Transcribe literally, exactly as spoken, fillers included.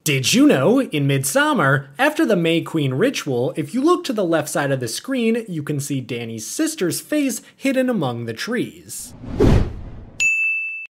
Did you know, in Midsommar, after the May Queen ritual, if you look to the left side of the screen, you can see Danny's sister's face hidden among the trees.